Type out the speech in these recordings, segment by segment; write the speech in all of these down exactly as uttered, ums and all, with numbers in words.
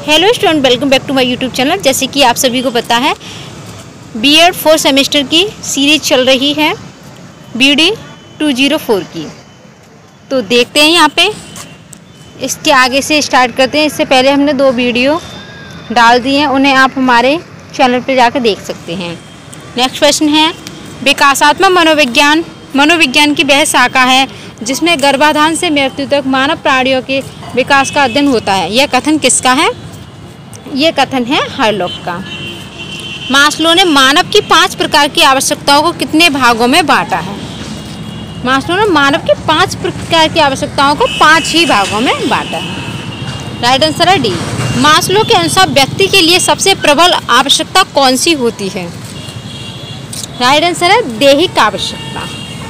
Hello student, welcome back to my YouTube channel. जैसे कि आप सभी को पता है, बीएड फोर्थ सेमेस्टर की सीरीज चल रही है बीडी टू ज़ीरो फोर की। तो देखते हैं यहाँ पे, इसके आगे से स्टार्ट करते हैं। इससे पहले हमने दो वीडियो डाल दी हैं, उन्हें आप हमारे चैनल पर जाकर देख सकते हैं। नेक्स्ट क्वेश्चन है, विकासात्मक मनोविज्ञान मनोविज्ञान की वह शाखा है जिसमें गर्भाधान से मृत्यु तक मानव प्राणियों के विकास का अध्ययन होता है। यह कथन किसका है? यह कथन है हरलॉक का। मास्लो ने मानव की पांच प्रकार की आवश्यकताओं को कितने भागों में बांटा है? मास्लो ने मानव की पांच प्रकार की आवश्यकताओं को पांच ही भागों में बांटा है। राइट आंसर है डी। मास्लो के अनुसार व्यक्ति के लिए सबसे प्रबल आवश्यकता कौन सी होती है? राइट आंसर है दैहिक आवश्यकता।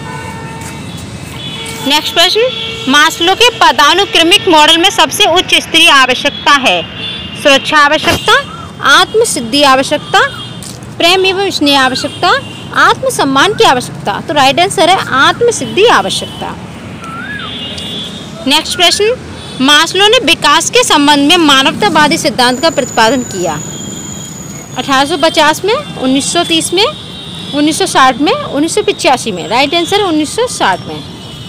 नेक्स्ट प्रश्न, मास्लो के पदानुक्रमिक मॉडल में सबसे उच्च स्तरीय आवश्यकता है सुरक्षा आवश्यकता, आत्म सिद्धि आवश्यकता, प्रेम एवं स्नेह आवश्यकता, आत्मसम्मान की आवश्यकता। तो राइट आंसर है आत्म सिद्धि आवश्यकता। नेक्स्ट प्रश्न, मास्लो ने विकास के संबंध में मानवतावादी सिद्धांत का प्रतिपादन किया अठारह सौ पचास में, उन्नीस सौ तीस में, उन्नीस सौ साठ में, उन्नीस सौ पचासी में। राइट आंसर है उन्नीस सौ साठ में।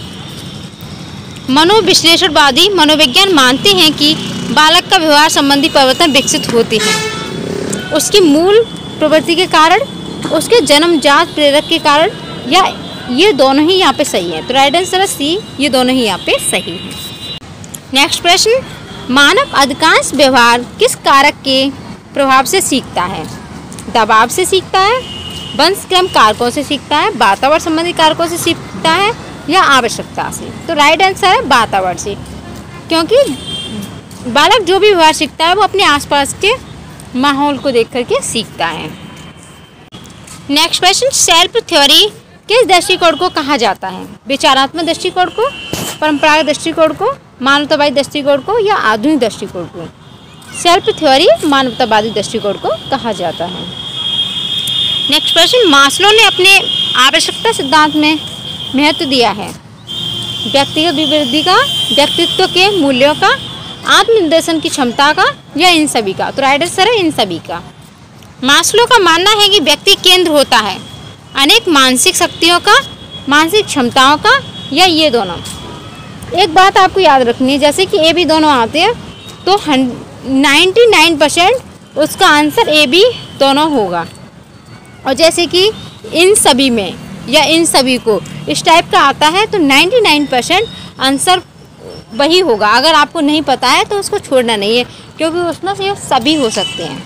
मनोविश्लेषणवादी मनोविज्ञान मानते हैं कि बालक का व्यवहार संबंधी परिवर्तन विकसित होते हैं उसकी मूल प्रवृत्ति के कारण, उसके जन्मजात प्रेरक के कारण, या ये दोनों ही यहाँ पे सही है। तो राइट आंसर है सी, ये दोनों ही यहाँ पे सही है। नेक्स्ट प्रश्न, मानव अधिकांश व्यवहार किस कारक के प्रभाव से सीखता है? दबाव से सीखता है, वंशक्रम कारकों से सीखता है, वातावरण संबंधी कारकों से सीखता है, या आवश्यकता से? तो राइट आंसर है वातावरण से, क्योंकि बालक जो भी व्यवहार सीखता है वो अपने आसपास के माहौल को देख करके सीखता है। नेक्स्ट क्वेश्चन, सेल्फ थ्योरी किस दृष्टिकोण को कहा जाता है? विचारात्मक दृष्टिकोण को, परंपरागत दृष्टिकोण को, मानवतावादी दृष्टिकोण को, या आधुनिक दृष्टिकोण को? सेल्फ थ्योरी मानवतावादी दृष्टिकोण को कहा जाता है। नेक्स्ट क्वेश्चन, मास्लो ने अपने आवश्यकता सिद्धांत में महत्व दिया है व्यक्तिगत अभिवृद्धि का, व्यक्तित्व के मूल्यों का, आत्मनिर्देशन की क्षमता का, या इन सभी का? तो राइट आंसर है इन सभी का। मास्लो का मानना है कि व्यक्ति केंद्र होता है अनेक मानसिक शक्तियों का, मानसिक क्षमताओं का, या ये दोनों। एक बात आपको याद रखनी है, जैसे कि ए बी दोनों आते हैं तो नाइन्टी नाइन परसेंट उसका आंसर ए बी दोनों होगा, और जैसे कि इन सभी में या इन सभी को इस टाइप का आता है तो निन्यानवे परसेंट आंसर वही होगा। अगर आपको नहीं पता है तो उसको छोड़ना नहीं है, क्योंकि उसमें से सभी हो सकते हैं।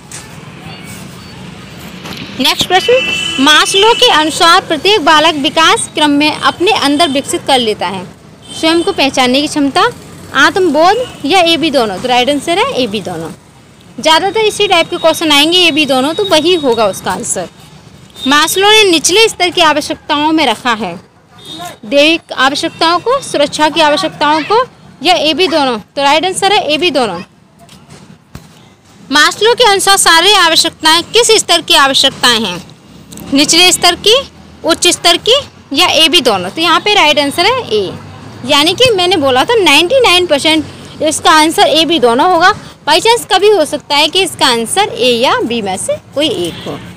नेक्स्ट प्रश्न, मास्लो के अनुसार प्रत्येक बालक विकास क्रम में अपने अंदर विकसित कर लेता है स्वयं को पहचानने की क्षमता, आत्मबोध, या ए बी दोनों? तो राइट आंसर है ए बी दोनों। ज़्यादातर इसी टाइप के क्वेश्चन आएंगे, ए बी दोनों, तो वही होगा उसका आंसर। मास्लो ने निचले स्तर की आवश्यकताओं में रखा है दैहिक आवश्यकताओं को, सुरक्षा की आवश्यकताओं को, या ए बी दोनों? तो राइट आंसर है ए बी दोनों। मास्लो के अनुसार सारी आवश्यकताएं किस स्तर की आवश्यकताएं हैं? निचले स्तर की, उच्च स्तर की, या ए बी दोनों? तो यहाँ पे राइट आंसर है ए, यानी कि मैंने बोला था निन्यानवे परसेंट इसका आंसर ए बी दोनों होगा। बाई चांस कभी हो सकता है कि इसका आंसर ए या बी में से कोई एक हो।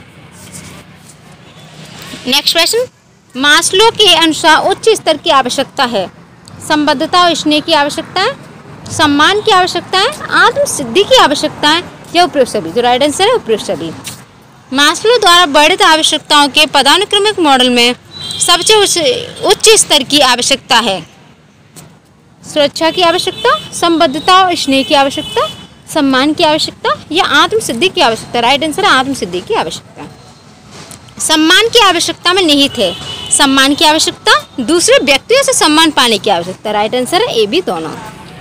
नेक्स्ट क्वेश्चन, मास्लो के अनुसार उच्च स्तर की आवश्यकता है संबद्धता और स्नेह की आवश्यकता है, सम्मान की आवश्यकता है, आत्म सिद्धि की आवश्यकता है, या उपयुक्त सभी? तो राइट आंसर है उपयुक्त सभी। मास्लो द्वारा वर्णित आवश्यकताओं के पदानुक्रमिक मॉडल में सबसे उच्च स्तर की आवश्यकता है सुरक्षा की आवश्यकता, संबद्धता और स्नेह की आवश्यकता, सम्मान की आवश्यकता, या आत्म सिद्धि की आवश्यकता? राइट आंसर है आत्म सिद्धि की आवश्यकता। सम्मान की आवश्यकता में निहित है सम्मान की आवश्यकता, दूसरे व्यक्तियों से सम्मान पाने की आवश्यकता। राइट आंसर है ए बी दोनों।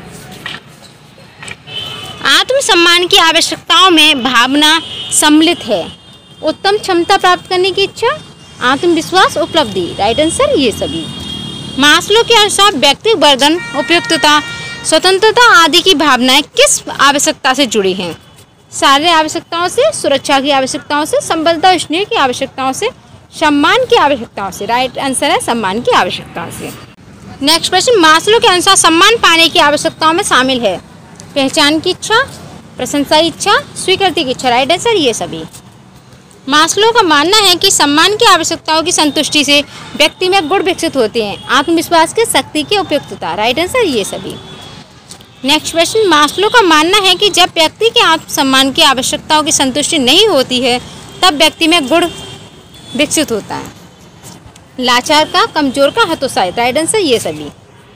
आत्मसम्मान की आवश्यकताओं में भावना सम्मिलित है उत्तम क्षमता प्राप्त करने की इच्छा, आत्मविश्वास, उपलब्धि। राइट आंसर ये सभी। मास्लो के अनुसार व्यक्तिगत वर्धन, उपयुक्तता, स्वतंत्रता आदि की भावनाएं किस आवश्यकता से जुड़ी हैं? शारीरिक आवश्यकताओं से, सुरक्षा की आवश्यकताओं से, संबद्धता और स्नेह की आवश्यकताओं से, सम्मान की आवश्यकताओं से। राइट आंसर है सम्मान की आवश्यकताओं से। नेक्स्ट क्वेश्चन, मास्लो के अनुसार सम्मान पाने की आवश्यकताओं में शामिल है पहचान की इच्छा, प्रशंसा की इच्छा, स्वीकृति की इच्छा, राइट आंसर ये सभी। मास्लो का मानना है कि सम्मान की आवश्यकताओं की संतुष्टि से व्यक्ति में गुण विकसित होते हैं, आत्मविश्वास के, शक्ति की उपयुक्तता, राइट आंसर ये सभी। नेक्स्ट क्वेश्चन, मास्लो का मानना है कि जब व्यक्ति के आत्मसम्मान की आवश्यकताओं की संतुष्टि नहीं होती है तब व्यक्ति में गुण विकसित होता है, लाचार का, कमजोर का, हतोत्साहित, राइट आंसर ये सभी।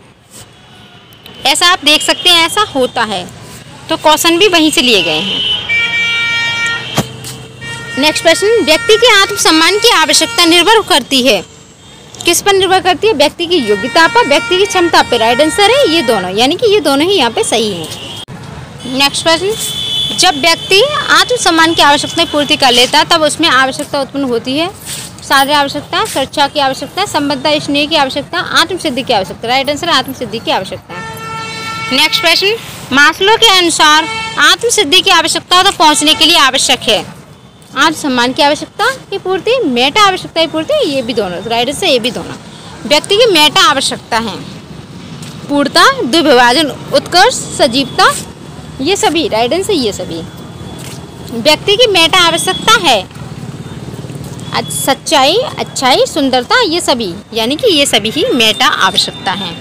ऐसा आप देख सकते हैं, ऐसा होता है, तो क्वेश्चन भी वहीं से लिए गए हैं। नेक्स्ट क्वेश्चन, व्यक्ति के आत्मसम्मान की आवश्यकता निर्भर करती है, किस पर निर्भर करती है? व्यक्ति की योग्यता पर, व्यक्ति की क्षमता पर, राइट आंसर है ये दोनों, यानी कि ये दोनों ही यहाँ पे सही हैं। नेक्स्ट क्वेश्चन, जब व्यक्ति आत्मसम्मान की आवश्यकता की पूर्ति कर लेता है तब उसमें आवश्यकता उत्पन्न होती है, शारीरिक आवश्यकता, सुरक्षा की आवश्यकता, संबद्धता, स्नेह की आवश्यकता, आत्मसिद्धि की आवश्यकता, राइट आंसर आत्मसिद्धि की आवश्यकता है। नेक्स्ट क्वेश्चन, मास्लो के अनुसार आत्मसिद्धि की आवश्यकता तक पहुँचने के लिए आवश्यक है आत्मसम्मान की आवश्यकता की पूर्ति, मेटा आवश्यकता की पूर्ति, ये भी दोनों, राइट आंसर ये भी दोनों। व्यक्ति की मेटा आवश्यकता है पूर्णता, द्विविभाजन, उत्कर्ष, सजीवता, ये सभी, राइट आंसर ये सभी। व्यक्ति की मेटा आवश्यकता है सच्चाई, अच्छाई, सुंदरता, ये सभी, यानी कि ये सभी ही मेटा आवश्यकता है।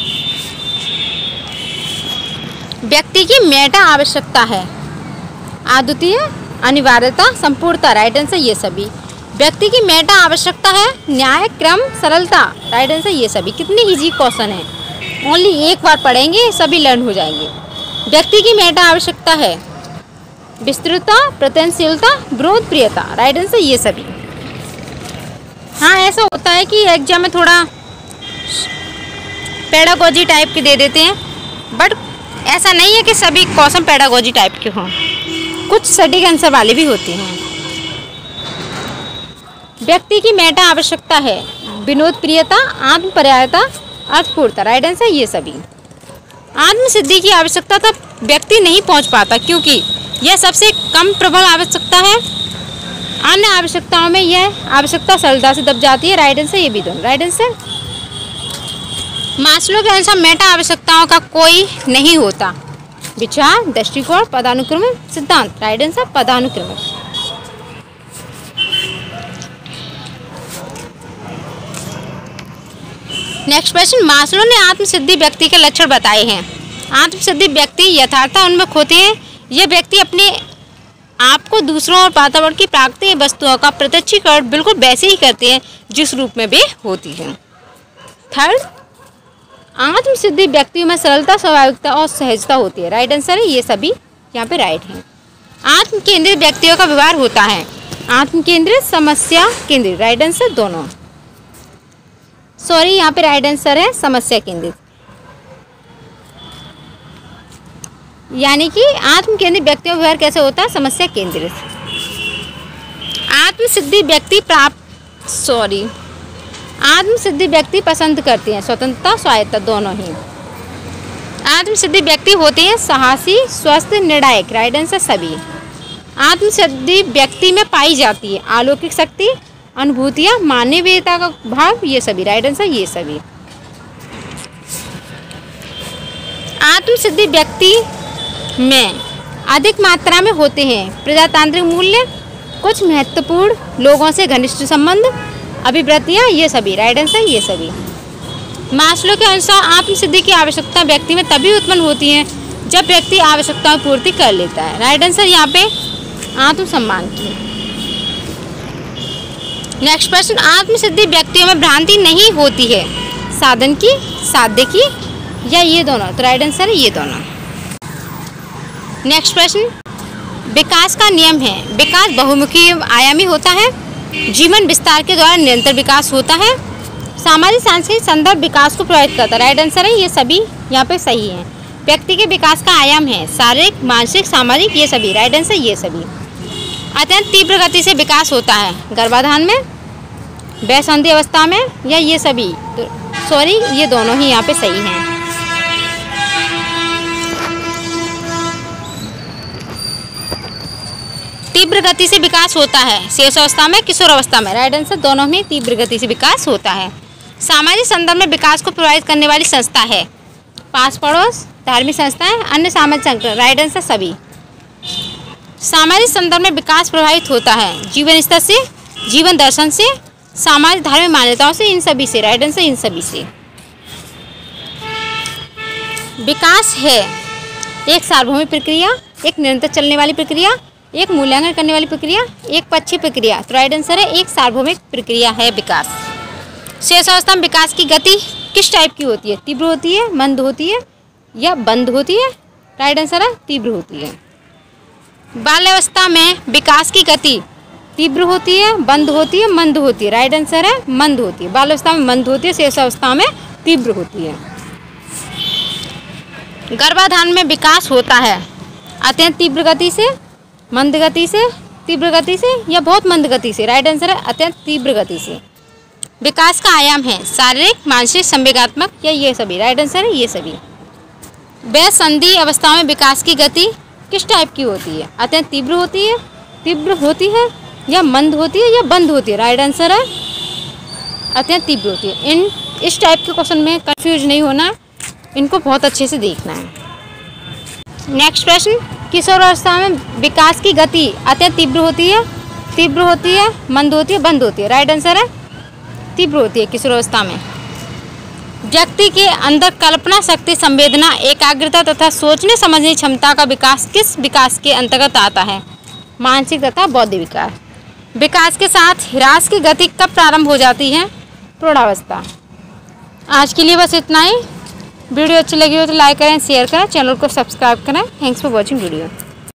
व्यक्ति की मेटा आवश्यकता है अद्वितीय, अनिवार्यता, संपूर्णता, राइट आंसर ये सभी। व्यक्ति की मेटा आवश्यकता है न्याय, क्रम, सरलता, राइट आंसर ये सभी। कितने इजी क्वेश्चन है, ओनली एक बार पढ़ेंगे सभी लर्न हो जाएंगे। व्यक्ति की मेटा आवश्यकता है विस्तृतता, प्रत्यनशीलता, विरोध, प्रियता, राइट आंसर ये सभी। हाँ, ऐसा होता है कि एग्जाम में थोड़ा पेडागोजी टाइप के दे देते हैं, बट ऐसा नहीं है कि सभी क्वेश्चन पेडागोजी टाइप के हों, कुछ सटीक आंसर वाले भी होते हैं। व्यक्ति की मेटा आवश्यकता है विनोद, प्रियता, आत्मपर्यायता, अर्थपूर्णता, राइट आंसर ये सभी। आत्मसिद्धि की आवश्यकता तक व्यक्ति नहीं पहुंच पाता क्योंकि यह सबसे कम प्रबल आवश्यकता है, अन्य आवश्यकताओं में यह आवश्यकता सरलता से दब जाती है, राइट आंसर ये भी दोनों, राइट आंसर। मास्लो के अनुसार मेटा आवश्यकताओं का कोई नहीं होता, विचार, दृष्टिकोण, पदानुक्रम, सिद्धांत, राइट आंसर पदानुक्रम। नेक्स्ट क्वेश्चन, मास्लो ने आत्मसिद्धि व्यक्ति के लक्षण बताए हैं। आत्मसिद्धि व्यक्ति यथार्थ उन्मुख होते हैं, यह व्यक्ति अपने आप को दूसरों और वातावरण की प्राकृतिक वस्तुओं का प्रत्यक्षीकरण बिल्कुल वैसे ही करते हैं जिस रूप में वे होती हैं। थर्ड, आत्मसिद्धि व्यक्तियों में सरलता, स्वाभाविकता और सहजता होती है, राइट आंसर है ये सभी, यहाँ पे राइट है। आत्म केंद्रित व्यक्तियों का व्यवहार होता है आत्म केंद्रित, समस्या केंद्रित, राइट आंसर दोनों, सॉरी यहाँ पे राइट आंसर है समस्या केंद्रित, यानी कि आत्म केंद्रित व्यक्तियों का व्यवहार कैसे होता है, समस्या केंद्रित। आत्मसिद्धि व्यक्ति प्राप्त सॉरी आत्मसिद्धि व्यक्ति पसंद करते हैं स्वतंत्रता, स्वायत्तता, दोनों ही। आत्मसिद्धि व्यक्ति होते हैं साहसी, स्वस्थ, निर्णायक, राइट आंसर सभी। आत्मसिद्धि व्यक्ति में पाई जाती है अलौकिक शक्ति, अनुभूतियाँ, मानवीयता का भाव, ये सभी, राइट आंसर ये सभी। आत्मसिद्धि व्यक्ति में अधिक मात्रा में होते हैं प्रजातांत्रिक मूल्य, कुछ महत्वपूर्ण लोगों से घनिष्ठ संबंध, अभिवृत्तियाँ, ये सभी, राइट आंसर ये सभी। मास्लो के अनुसार आत्मसिद्धि की आवश्यकता व्यक्ति में तभी उत्पन्न होती है जब व्यक्ति आवश्यकताओं की पूर्ति कर लेता है, राइट आंसर यहाँ पे आत्मसम्मान की। नेक्स्ट क्वेश्चन, आत्मसिद्धि व्यक्तियों में भ्रांति नहीं होती है साधन की, साध्य की, या ये दोनों, तो राइट आंसर है ये दोनों। नेक्स्ट क्वेश्चन, विकास का नियम है, विकास बहुमुखी आयामी होता है, जीवन विस्तार के द्वारा निरंतर विकास होता है, सामाजिक सांस्कृतिक संदर्भ विकास को प्रभावित करता है, राइट आंसर है ये सभी, यहाँ पे सही है। व्यक्ति के विकास का आयाम है शारीरिक, मानसिक, सामाजिक, ये सभी, राइट आंसर ये सभी। अत्यंत तीव्र गति से विकास होता है गर्भाधान में, वयस्कता अवस्था में, या ये सभी, तो सॉरी ये दोनों ही यहाँ पे सही हैं। तीव्र गति से विकास होता है शेष अवस्था में, किशोर अवस्था में, राइट आंसर दोनों में तीव्र गति से विकास होता है। सामाजिक संदर्भ में विकास को प्रभावित करने वाली संस्था है पास पड़ोस, धार्मिक संस्थाएं, अन्य सामाजिक संगठन, राइट आंसर सभी। सामाजिक संदर्भ में विकास प्रभावित होता है जीवन स्तर से, जीवन दर्शन से, सामाजिक धार्मिक मान्यताओं से, इन सभी से। राइट आंसर इन सभी से। विकास है एक सार्वभौमिक प्रक्रिया, एक निरंतर चलने वाली प्रक्रिया, एक मूल्यांकन करने वाली प्रक्रिया, एक पक्षी प्रक्रिया। तो राइट आंसर है एक सार्वभौमिक प्रक्रिया है विकास। शेष अवस्था में विकास की गति किस टाइप की होती है? तीव्र होती है, मंद होती है या बंद होती है? राइट आंसर है तीव्र होती है। बाल्यावस्था में विकास की गति तीव्र होती है, बंद होती है, मंद होती है? राइट आंसर है मंद होती है। बाल्यावस्था में मंद होती है, शेष अवस्था में तीव्र होती है। गर्भाधान में विकास होता है अत्यंत तीव्र गति से, मंद गति से, तीव्र गति से या बहुत मंद गति से? राइट आंसर है अत्यंत तीव्र गति से। विकास का आयाम है शारीरिक, मानसिक, संवेगात्मक या ये सभी? राइट आंसर है ये सभी। वयस्संधि अवस्था में विकास की गति किस टाइप की होती है? अत्यंत तीव्र होती है, तीव्र होती है या मंद होती है या बंद होती है? राइट आंसर है अत्यंत तीव्र होती है। इन इस टाइप के क्वेश्चन में कंफ्यूज नहीं होना है, इनको बहुत अच्छे से देखना है। नेक्स्ट प्रश्न, किशोरावस्था में विकास की गति अत्यंत तीव्र होती है, तीव्र होती है, मंद होती है, बंद होती है? राइट आंसर है तीव्र होती है किशोरावस्था में। व्यक्ति के अंदर कल्पना शक्ति, संवेदना, एकाग्रता तथा सोचने समझने क्षमता का विकास किस विकास के अंतर्गत आता है? मानसिक तथा बौद्धिक विकास। विकास के साथ ह्रास की गति कब प्रारंभ हो जाती है? प्रौढ़ावस्था। आज के लिए बस इतना ही। वीडियो अच्छी लगी हो तो लाइक करें, शेयर करें, चैनल को सब्सक्राइब करें। Thanks for watching video.